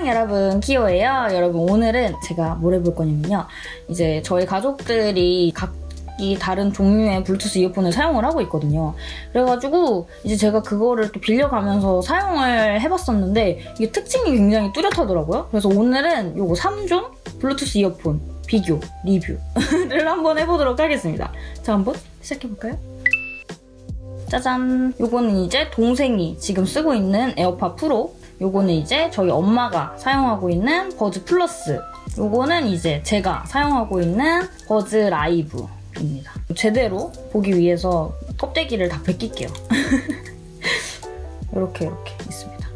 안녕 여러분, 키오예요. 여러분, 오늘은 제가 뭘 해볼 거냐면요, 이제 저희 가족들이 각기 다른 종류의 블루투스 이어폰을 사용을 하고 있거든요. 그래가지고 이제 제가 그거를 또 빌려가면서 사용을 해봤었는데 이게 특징이 굉장히 뚜렷하더라고요. 그래서 오늘은 요거 3종 블루투스 이어폰 비교, 리뷰를 한번 해보도록 하겠습니다. 자, 한번 시작해볼까요? 짜잔! 요거는 이제 동생이 지금 쓰고 있는 에어팟 프로, 요거는 이제 저희 엄마가 사용하고 있는 버즈 플러스, 요거는 이제 제가 사용하고 있는 버즈 라이브입니다. 제대로 보기 위해서 껍데기를 다 벗길게요. 이렇게 있습니다.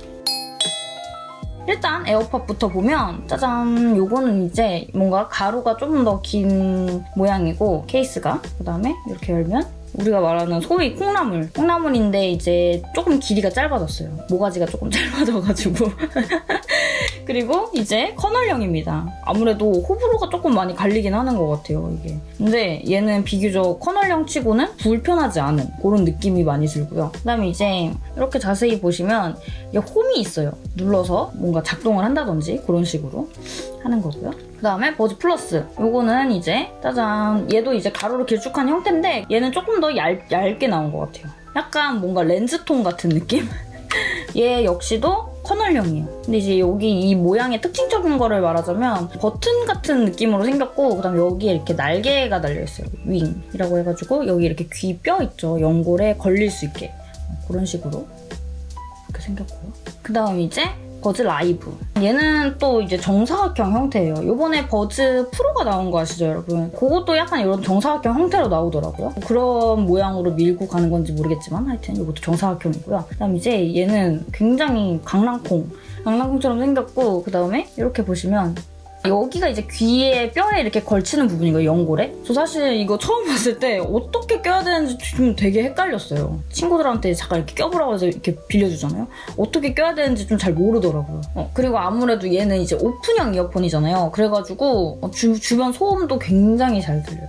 일단 에어팟부터 보면 짜잔! 요거는 이제 뭔가 가루가 조금 더 긴 모양이고 케이스가, 그 다음에 이렇게 열면 우리가 말하는 소위 콩나물인데 이제 조금 길이가 짧아졌어요. 모가지가 조금 짧아져가지고. 그리고 이제 커널형입니다. 아무래도 호불호가 조금 많이 갈리긴 하는 것 같아요, 이게. 근데 얘는 비교적 커널형 치고는 불편하지 않은 그런 느낌이 많이 들고요. 그다음에 이제 이렇게 자세히 보시면 이게 홈이 있어요. 눌러서 뭔가 작동을 한다든지 그런 식으로 하는 거고요. 그 다음에 버즈 플러스, 요거는 이제 짜잔! 얘도 이제 가로로 길쭉한 형태인데 얘는 조금 더 얇게 나온 것 같아요. 약간 뭔가 렌즈통 같은 느낌? 얘 역시도 커널형이에요. 근데 이제 여기 이 모양의 특징적인 거를 말하자면 버튼 같은 느낌으로 생겼고, 그 다음에 여기에 이렇게 날개가 달려있어요. 윙이라고 해가지고 여기 이렇게 귀 뼈 있죠. 연골에 걸릴 수 있게 그런 식으로 이렇게 생겼고요. 그 다음 이제 버즈 라이브. 얘는 또 이제 정사각형 형태예요. 요번에 버즈 프로가 나온 거 아시죠, 여러분? 그것도 약간 이런 정사각형 형태로 나오더라고요. 그런 모양으로 밀고 가는 건지 모르겠지만 하여튼 이것도 정사각형이고요. 그 다음 이제 얘는 굉장히 강낭콩처럼 생겼고, 그 다음에 이렇게 보시면 여기가 이제 귀에 뼈에 이렇게 걸치는 부분이고요, 연골에. 저 사실 이거 처음 봤을 때 어떻게 껴야 되는지 좀 되게 헷갈렸어요. 친구들한테 잠깐 이렇게 껴보라고 해서 이렇게 빌려주잖아요. 어떻게 껴야 되는지 좀 잘 모르더라고요. 그리고 아무래도 얘는 이제 오픈형 이어폰이잖아요. 그래가지고 주변 소음도 굉장히 잘 들려요.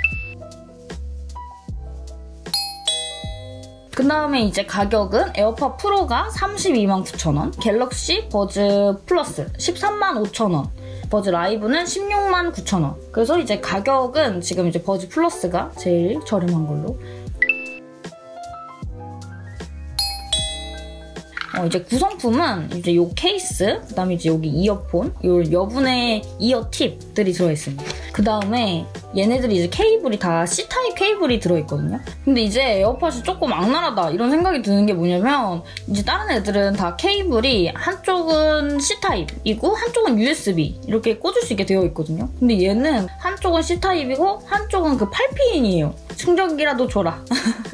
그 다음에 이제 가격은 에어팟 프로가 329,000원, 갤럭시 버즈 플러스 135,000원, 버즈 라이브는 169,000원. 그래서 이제 가격은 지금 이제 버즈 플러스가 제일 저렴한 걸로. 이제 구성품은 이제 요 케이스, 그 다음에 이제 여기 이어폰, 요 여분의 이어 팁들이 들어있습니다. 그 다음에 얘네들이 이제 케이블이 다 C타입 케이블이 들어있거든요. 근데 이제 에어팟이 조금 악랄하다 이런 생각이 드는 게 뭐냐면, 이제 다른 애들은 다 케이블이 한쪽은 C타입이고 한쪽은 USB 이렇게 꽂을 수 있게 되어 있거든요. 근데 얘는 한쪽은 C타입이고 한쪽은 그 8핀이에요. 충전기라도 줘라.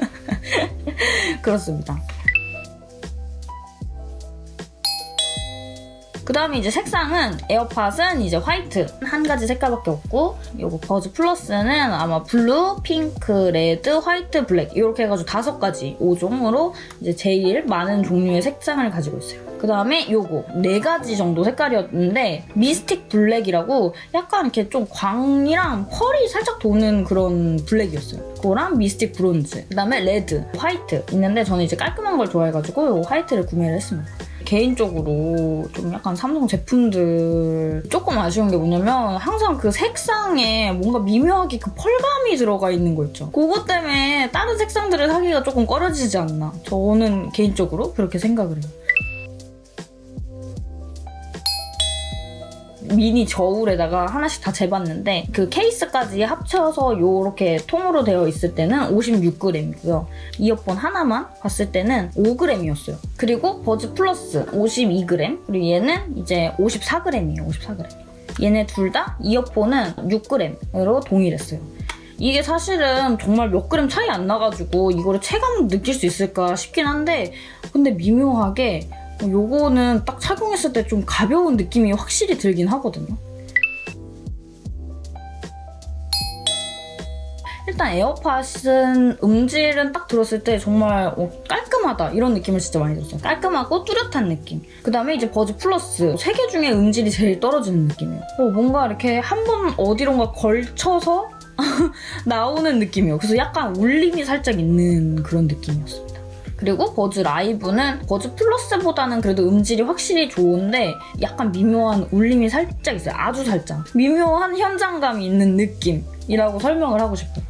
그렇습니다. 그 다음에 이제 색상은 에어팟은 이제 화이트 한 가지 색깔밖에 없고, 요거 버즈 플러스는 아마 블루, 핑크, 레드, 화이트, 블랙 이렇게 해가지고 5가지 5종으로 이제 제일 많은 종류의 색상을 가지고 있어요. 그 다음에 요거 4가지 정도 색깔이었는데 미스틱 블랙이라고 약간 이렇게 좀 광이랑 펄이 살짝 도는 그런 블랙이었어요. 그거랑 미스틱 브론즈, 그 다음에 레드, 화이트 있는데 저는 이제 깔끔한 걸 좋아해가지고 요 화이트를 구매를 했습니다. 개인적으로 좀 약간 삼성 제품들 조금 아쉬운 게 뭐냐면 항상 그 색상에 뭔가 미묘하게 그 펄감이 들어가 있는 거 있죠. 그것 때문에 다른 색상들을 사기가 조금 꺼려지지 않나. 저는 개인적으로 그렇게 생각을 해요. 미니 저울에다가 하나씩 다 재봤는데 그 케이스까지 합쳐서 이렇게 통으로 되어 있을 때는 56g이고요. 이어폰 하나만 봤을 때는 5g이었어요. 그리고 버즈 플러스 52g, 그리고 얘는 이제 54g이에요. 54g. 얘네 둘 다 이어폰은 6g으로 동일했어요. 이게 사실은 정말 몇 그램 차이 안 나가지고 이거를 체감 느낄 수 있을까 싶긴 한데, 근데 미묘하게 요거는 딱 착용했을 때 좀 가벼운 느낌이 확실히 들긴 하거든요. 일단 에어팟은 음질은 딱 들었을 때 정말 깔끔하다 이런 느낌을 진짜 많이 들었어요. 깔끔하고 뚜렷한 느낌. 그 다음에 이제 버즈 플러스 3개 중에 음질이 제일 떨어지는 느낌이에요. 뭔가 이렇게 한 번 어디론가 걸쳐서 나오는 느낌이에요. 그래서 약간 울림이 살짝 있는 그런 느낌이었습니다. 그리고 버즈 라이브는 버즈 플러스보다는 그래도 음질이 확실히 좋은데 약간 미묘한 울림이 살짝 있어요. 아주 살짝. 미묘한 현장감이 있는 느낌이라고 설명을 하고 싶어요.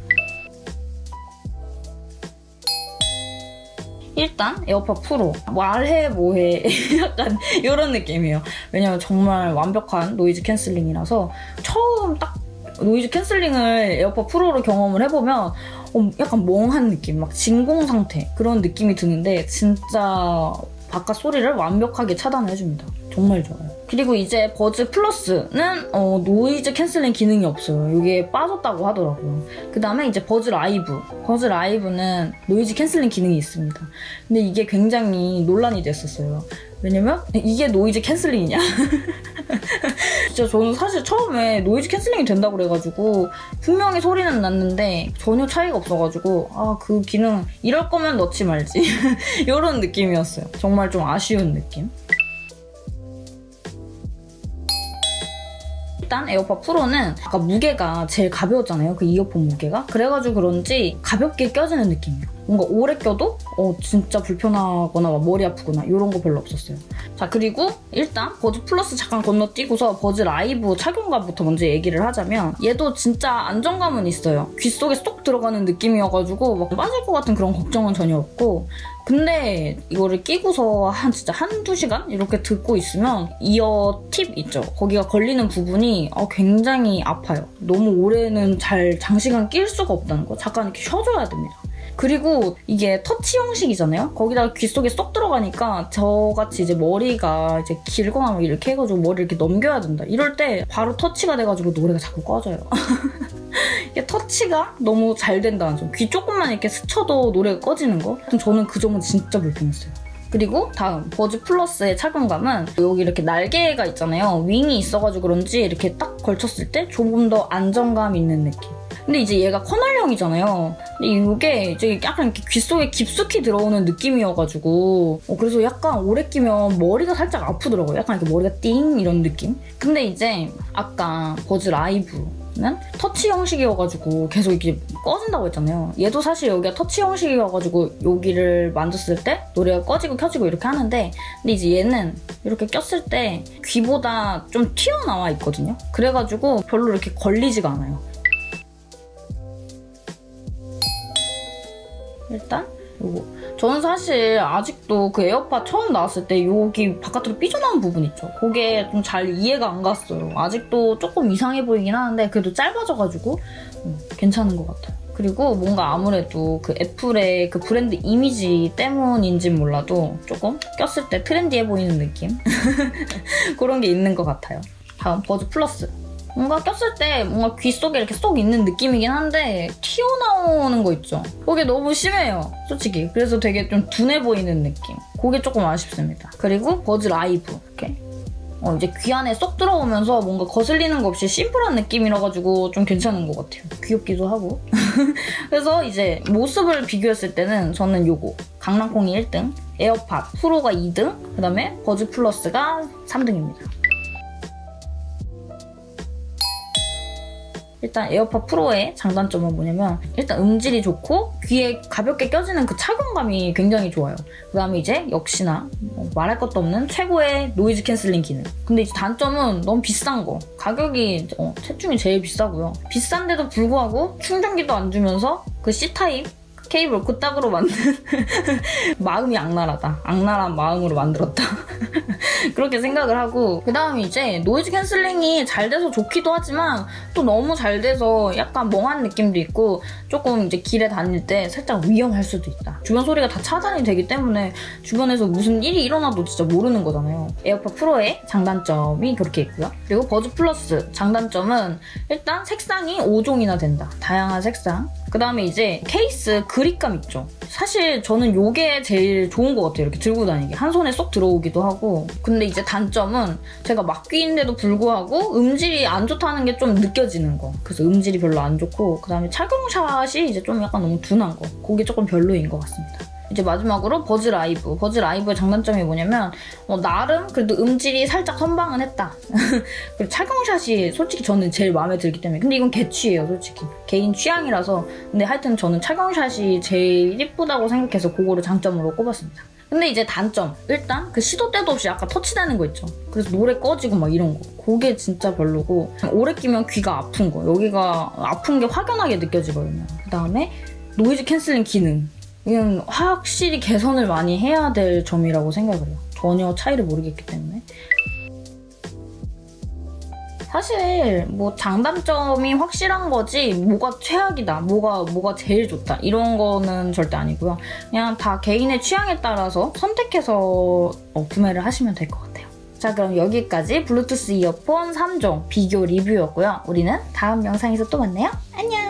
일단 에어팟 프로 말해 뭐해 약간 이런 느낌이에요. 왜냐면 정말 완벽한 노이즈 캔슬링이라서 처음 딱 노이즈 캔슬링을 에어팟 프로로 경험을 해보면 약간 멍한 느낌, 막 진공 상태 그런 느낌이 드는데 진짜 바깥 소리를 완벽하게 차단해줍니다. 정말 좋아요. 그리고 이제 버즈 플러스는 노이즈 캔슬링 기능이 없어요. 이게 빠졌다고 하더라고요. 그 다음에 이제 버즈 라이브. 버즈 라이브는 노이즈 캔슬링 기능이 있습니다. 근데 이게 굉장히 논란이 됐었어요. 왜냐면 이게 노이즈 캔슬링이냐? 진짜 저는 사실 처음에 노이즈 캔슬링이 된다고 그래가지고 분명히 소리는 났는데 전혀 차이가 없어가지고 아, 그 기능 이럴 거면 넣지 말지 이런 느낌이었어요. 정말 좀 아쉬운 느낌. 일단 에어팟 프로는 아까 무게가 제일 가벼웠잖아요. 그 이어폰 무게가. 그래가지고 그런지 가볍게 껴지는 느낌이에요. 뭔가 오래 껴도 진짜 불편하거나 막 머리 아프거나 이런 거 별로 없었어요. 자, 그리고 일단 버즈 플러스 잠깐 건너뛰고서 버즈 라이브 착용감부터 먼저 얘기를 하자면 얘도 진짜 안정감은 있어요. 귀 속에 쏙 들어가는 느낌이어가지고 막 빠질 것 같은 그런 걱정은 전혀 없고, 근데 이거를 끼고서 진짜 한두 시간 이렇게 듣고 있으면 이어 팁 있죠? 거기가 걸리는 부분이 굉장히 아파요. 너무 오래는 잘 장시간 낄 수가 없다는 거. 잠깐 이렇게 쉬어줘야 됩니다. 그리고 이게 터치 형식이잖아요? 거기다가 귀 속에 쏙 들어가니까 저같이 이제 머리가 이제 길거나 막 이렇게 해가지고 머리를 이렇게 넘겨야 된다. 이럴 때 바로 터치가 돼가지고 노래가 자꾸 꺼져요. 이게 터치가 너무 잘 된다는 점. 귀 조금만 이렇게 스쳐도 노래가 꺼지는 거? 저는 그 점은 진짜 불편했어요. 그리고 다음 버즈 플러스의 착용감은 여기 이렇게 날개가 있잖아요. 윙이 있어가지고 그런지 이렇게 딱 걸쳤을 때 조금 더 안정감 있는 느낌. 근데 이제 얘가 커널형이잖아요. 근데 이게 이제 약간 이렇게 귀 속에 깊숙이 들어오는 느낌이어가지고 그래서 약간 오래 끼면 머리가 살짝 아프더라고요. 약간 이렇게 머리가 띵 이런 느낌. 근데 이제 아까 버즈 라이브는 터치 형식이어가지고 계속 이게 꺼진다고 했잖아요. 얘도 사실 여기가 터치 형식이어가지고 여기를 만졌을 때 노래가 꺼지고 켜지고 이렇게 하는데, 근데 이제 얘는 이렇게 꼈을 때 귀보다 좀 튀어나와 있거든요. 그래가지고 별로 이렇게 걸리지가 않아요. 일단 요거. 저는 사실 아직도 그 에어팟 처음 나왔을 때 여기 바깥으로 삐져나온 부분 있죠. 그게 좀 잘 이해가 안 갔어요. 아직도 조금 이상해 보이긴 하는데 그래도 짧아져가지고 괜찮은 것 같아요. 그리고 뭔가 아무래도 그 애플의 그 브랜드 이미지 때문인진 몰라도 조금 꼈을 때 트렌디해 보이는 느낌? 그런 게 있는 것 같아요. 다음 버즈 플러스. 뭔가 꼈을 때 뭔가 귀 속에 이렇게 쏙 있는 느낌이긴 한데 튀어나오는 거 있죠? 그게 너무 심해요, 솔직히. 그래서 되게 좀 둔해 보이는 느낌. 그게 조금 아쉽습니다. 그리고 버즈 라이브 이렇게 이제 귀 안에 쏙 들어오면서 뭔가 거슬리는 거 없이 심플한 느낌이라가지고 좀 괜찮은 것 같아요. 귀엽기도 하고. 그래서 이제 모습을 비교했을 때는 저는 요거 강낭콩이 1등, 에어팟 프로가 2등, 그 다음에 버즈 플러스가 3등입니다. 일단 에어팟 프로의 장단점은 뭐냐면 일단 음질이 좋고 귀에 가볍게 껴지는 그 착용감이 굉장히 좋아요. 그 다음에 이제 역시나 말할 것도 없는 최고의 노이즈 캔슬링 기능. 근데 이제 단점은 너무 비싼 거. 가격이 셋 중에 제일 비싸고요. 비싼데도 불구하고 충전기도 안 주면서 그 C타입 케이블 그따구로 만든 마음이 악랄하다. 악랄한 마음으로 만들었다. 그렇게 생각을 하고, 그 다음에 이제 노이즈 캔슬링이 잘 돼서 좋기도 하지만 또 너무 잘 돼서 약간 멍한 느낌도 있고 조금 이제 길에 다닐 때 살짝 위험할 수도 있다. 주변 소리가 다 차단이 되기 때문에 주변에서 무슨 일이 일어나도 진짜 모르는 거잖아요. 에어팟 프로의 장단점이 그렇게 있고요. 그리고 버즈 플러스 장단점은 일단 색상이 5종이나 된다. 다양한 색상. 그 다음에 이제 케이스 그립감 있죠. 사실 저는 이게 제일 좋은 것 같아요. 이렇게 들고 다니기. 한 손에 쏙 들어오기도 하고. 근데 이제 단점은 제가 막귀인데도 불구하고 음질이 안 좋다는 게 좀 느껴지는 거. 그래서 음질이 별로 안 좋고, 그 다음에 착용샷이 이제 좀 약간 너무 둔한 거. 그게 조금 별로인 것 같습니다. 이제 마지막으로 버즈 라이브. 버즈 라이브의 장단점이 뭐냐면 나름 그래도 음질이 살짝 선방은 했다. 그리고 착용샷이 솔직히 저는 제일 마음에 들기 때문에. 근데 이건 개취예요, 솔직히. 개인 취향이라서. 근데 하여튼 저는 착용샷이 제일 이쁘다고 생각해서 그거를 장점으로 꼽았습니다. 근데 이제 단점. 일단 그 시도 때도 없이 약간 터치되는 거 있죠. 그래서 노래 꺼지고 막 이런 거. 그게 진짜 별로고 오래 끼면 귀가 아픈 거. 여기가 아픈 게 확연하게 느껴지거든요. 그다음에 노이즈 캔슬링 기능. 이건 확실히 개선을 많이 해야 될 점이라고 생각을 해요. 전혀 차이를 모르겠기 때문에. 사실 뭐 장단점이 확실한 거지 뭐가 최악이다, 뭐가 제일 좋다 이런 거는 절대 아니고요. 그냥 다 개인의 취향에 따라서 선택해서 구매를 하시면 될 것 같아요. 자, 그럼 여기까지 블루투스 이어폰 3종 비교 리뷰였고요. 우리는 다음 영상에서 또 만나요. 안녕!